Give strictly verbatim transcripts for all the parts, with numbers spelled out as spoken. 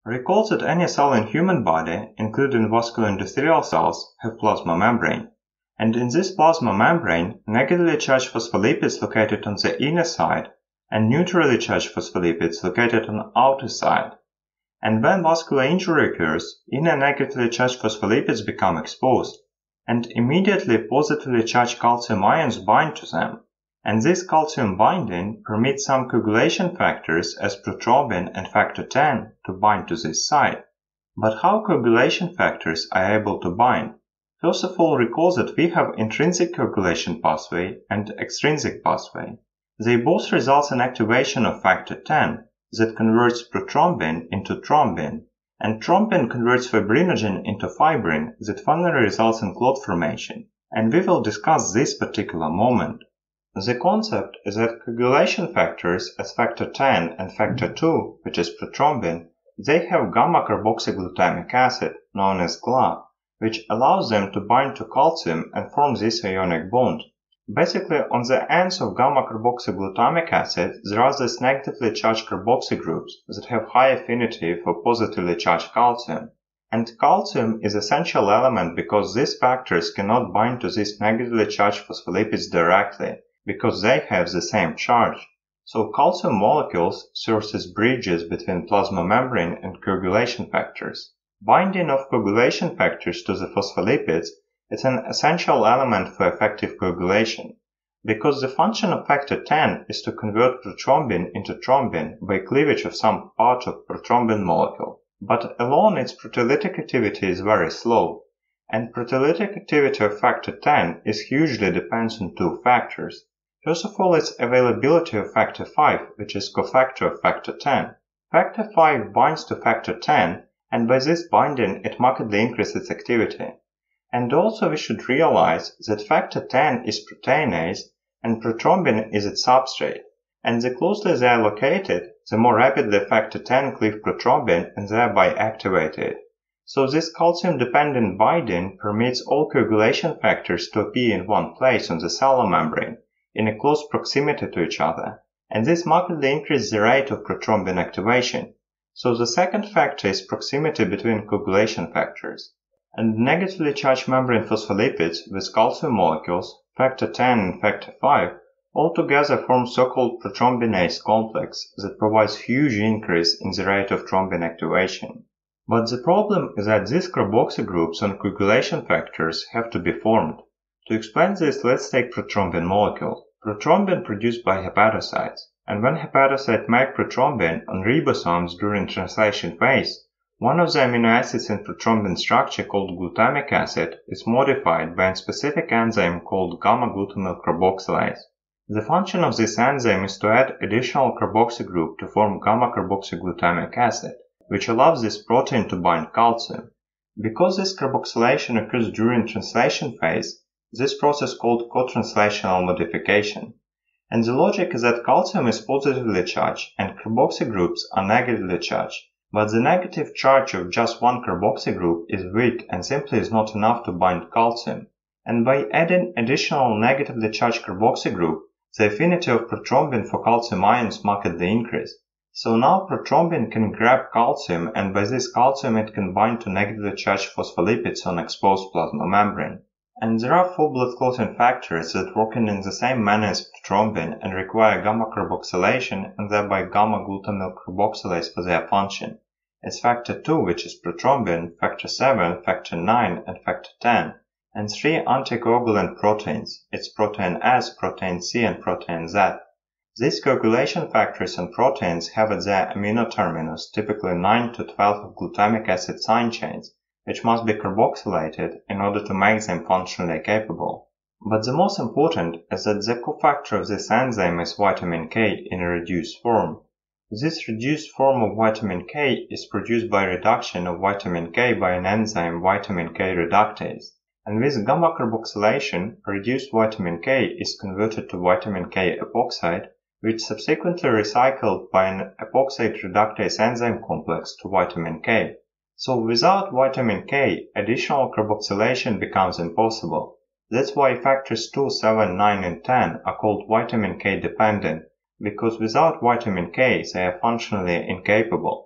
Recall that any cell in human body, including vascular endothelial cells, have plasma membrane, and in this plasma membrane, negatively charged phospholipids located on the inner side and neutrally charged phospholipids located on the outer side. And when vascular injury occurs, inner negatively charged phospholipids become exposed, and immediately positively charged calcium ions bind to them. And this calcium binding permits some coagulation factors as prothrombin and factor ten to bind to this site. But how coagulation factors are able to bind? First of all, recall that we have intrinsic coagulation pathway and extrinsic pathway. They both result in activation of factor ten that converts prothrombin into thrombin, and thrombin converts fibrinogen into fibrin that finally results in clot formation, and we will discuss this particular moment. The concept is that coagulation factors as factor ten and factor two, which is prothrombin, they have gamma-carboxyglutamic acid, known as G L A, which allows them to bind to calcium and form this ionic bond. Basically, on the ends of gamma-carboxyglutamic acid, there are these negatively charged carboxy groups that have high affinity for positively charged calcium. And calcium is an essential element because these factors cannot bind to these negatively charged phospholipids directly, because they have the same charge. So calcium molecules serve as bridges between plasma membrane and coagulation factors. Binding of coagulation factors to the phospholipids is an essential element for effective coagulation, because the function of factor ten is to convert prothrombin into thrombin by cleavage of some part of prothrombin molecule. But alone its proteolytic activity is very slow, and proteolytic activity of factor ten is hugely depends on two factors. First of all, its availability of factor five, which is cofactor of factor ten. Factor five binds to factor ten, and by this binding it markedly increases its activity. And also we should realize that factor ten is proteinase and prothrombin is its substrate, and the closer they are located, the more rapidly factor ten cleave prothrombin and thereby activate it. So this calcium-dependent binding permits all coagulation factors to appear in one place on the cellular membrane, in a close proximity to each other, and this markedly increases the rate of prothrombin activation. So the second factor is proximity between coagulation factors. And negatively charged membrane phospholipids with calcium molecules, factor ten and factor five, altogether form so-called prothrombinase complex that provides huge increase in the rate of thrombin activation. But the problem is that these carboxy groups on coagulation factors have to be formed. To explain this, let's take prothrombin molecule. Prothrombin produced by hepatocytes, and when hepatocytes make prothrombin on ribosomes during translation phase, one of the amino acids in prothrombin structure called glutamic acid is modified by a specific enzyme called gamma-glutamyl carboxylase. The function of this enzyme is to add additional carboxy group to form gamma-carboxyglutamic acid, which allows this protein to bind calcium. Because this carboxylation occurs during translation phase, this process is called co-translational modification. And the logic is that calcium is positively charged and carboxy groups are negatively charged, but the negative charge of just one carboxy group is weak and simply is not enough to bind calcium. And by adding additional negatively charged carboxy group, the affinity of prothrombin for calcium ions markedly increase. So now prothrombin can grab calcium, and by this calcium it can bind to negatively charged phospholipids on exposed plasma membrane. And there are four blood clotting factors that work in the same manner as prothrombin and require gamma-carboxylation and thereby gamma-glutamyl carboxylase for their function. It's factor two, which is prothrombin, factor seven, factor nine, and factor ten, and three anticoagulant proteins. It's protein S, protein C, and protein Z. These coagulation factors and proteins have at their amino terminus typically nine to twelve glutamic acid side chains, which must be carboxylated in order to make them functionally capable. But the most important is that the cofactor of this enzyme is vitamin K in a reduced form. This reduced form of vitamin K is produced by reduction of vitamin K by an enzyme vitamin K reductase, and with gamma carboxylation, reduced vitamin K is converted to vitamin K epoxide, which subsequently recycled by an epoxide reductase enzyme complex to vitamin K. So without vitamin K, additional carboxylation becomes impossible. That's why factors two, seven, nine, and ten are called vitamin K dependent, because without vitamin K they are functionally incapable.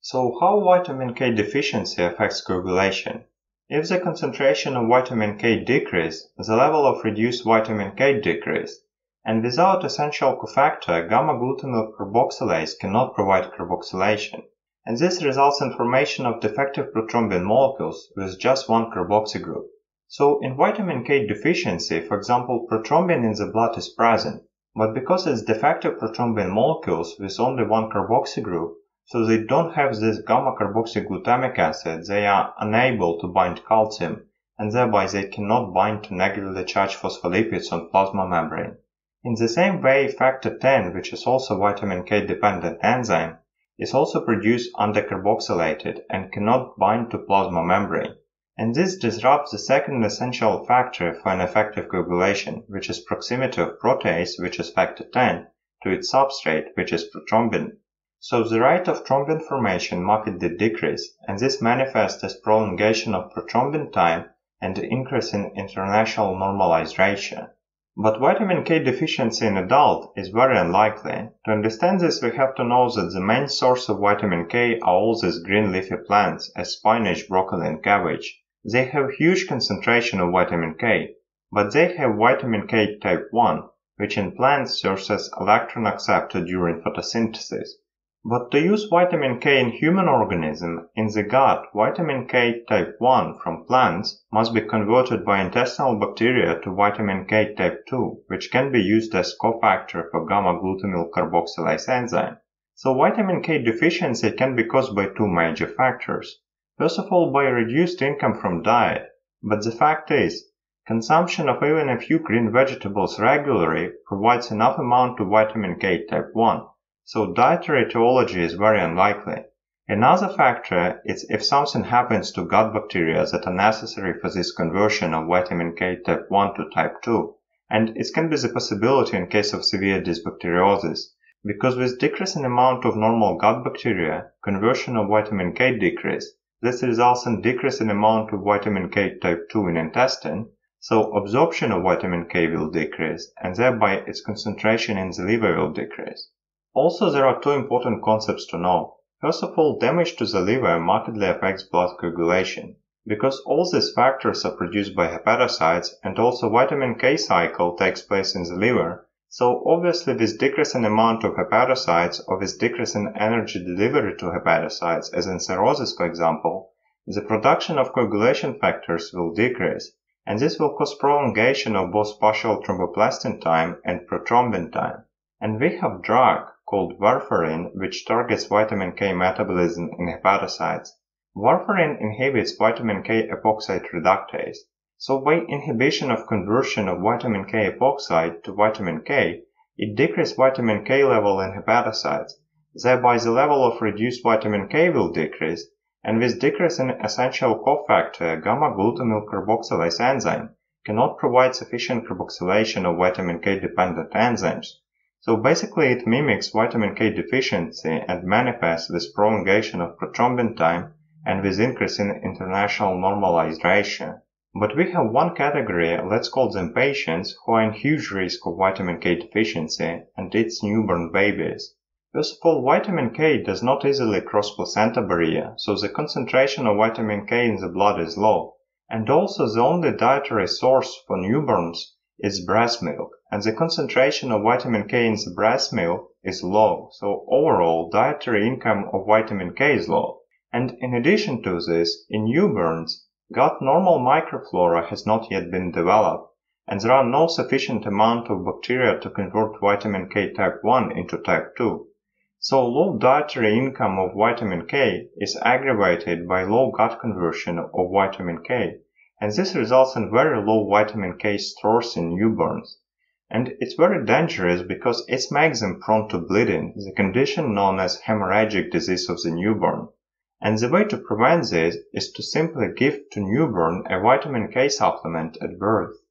So how vitamin K deficiency affects coagulation? If the concentration of vitamin K decreases, the level of reduced vitamin K decreases, and without essential cofactor, gamma-glutamyl carboxylase cannot provide carboxylation, and this results in formation of defective prothrombin molecules with just one carboxy group. So in vitamin K deficiency, for example, prothrombin in the blood is present, but because it's defective prothrombin molecules with only one carboxy group, so they don't have this gamma-carboxyglutamic acid, they are unable to bind calcium, and thereby they cannot bind to negatively charged phospholipids on plasma membrane. In the same way, factor ten, which is also vitamin K dependent enzyme, is also produced undercarboxylated and cannot bind to plasma membrane. And this disrupts the second essential factor for an effective coagulation, which is proximity of protease, which is factor ten, to its substrate, which is prothrombin. So the rate of thrombin formation markedly decreases, and this manifests as prolongation of prothrombin time and increase in international normalized ratio. But vitamin K deficiency in adult is very unlikely. To understand this, we have to know that the main source of vitamin K are all these green leafy plants as spinach, broccoli and cabbage. They have huge concentration of vitamin K, but they have vitamin K type one, which in plants serves as electron acceptor during photosynthesis. But to use vitamin K in human organism, in the gut, vitamin K type one from plants must be converted by intestinal bacteria to vitamin K type two, which can be used as cofactor for gamma-glutamyl carboxylase enzyme. So vitamin K deficiency can be caused by two major factors. First of all, by reduced income from diet, but the fact is, consumption of even a few green vegetables regularly provides enough amount of vitamin K type one. So dietary etiology is very unlikely. Another factor is if something happens to gut bacteria that are necessary for this conversion of vitamin K type one to type two, and it can be the possibility in case of severe dysbacteriosis, because with decreasing amount of normal gut bacteria, conversion of vitamin K decrease. This results in decrease in amount of vitamin K type two in intestine, so absorption of vitamin K will decrease, and thereby its concentration in the liver will decrease. Also, there are two important concepts to know. First of all, damage to the liver markedly affects blood coagulation, because all these factors are produced by hepatocytes and also vitamin K cycle takes place in the liver, so obviously with decreasing amount of hepatocytes or with decreasing energy delivery to hepatocytes, as in cirrhosis for example, the production of coagulation factors will decrease, and this will cause prolongation of both partial thromboplastin time and prothrombin time. And we have drug called Warfarin, which targets vitamin K metabolism in hepatocytes. Warfarin inhibits vitamin K epoxide reductase. So by inhibition of conversion of vitamin K epoxide to vitamin K, it decreases vitamin K level in hepatocytes. Thereby the level of reduced vitamin K will decrease, and with decrease in essential cofactor gamma-glutamyl carboxylase enzyme cannot provide sufficient carboxylation of vitamin K dependent enzymes. So basically it mimics vitamin K deficiency and manifests with prolongation of prothrombin time and with increase in international normalized ratio. But we have one category, let's call them patients, who are in huge risk of vitamin K deficiency, and it's newborn babies. First of all, vitamin K does not easily cross placenta barrier, so the concentration of vitamin K in the blood is low. And also the only dietary source for newborns is breast milk, and the concentration of vitamin K in the breast milk is low, so overall dietary income of vitamin K is low. And in addition to this, in newborns, gut normal microflora has not yet been developed, and there are no sufficient amount of bacteria to convert vitamin K type one into type two. So low dietary income of vitamin K is aggravated by low gut conversion of vitamin K, and this results in very low vitamin K stores in newborns. And it's very dangerous because it makes them prone to bleeding, the condition known as hemorrhagic disease of the newborn. And the way to prevent this is to simply give to newborn a vitamin K supplement at birth.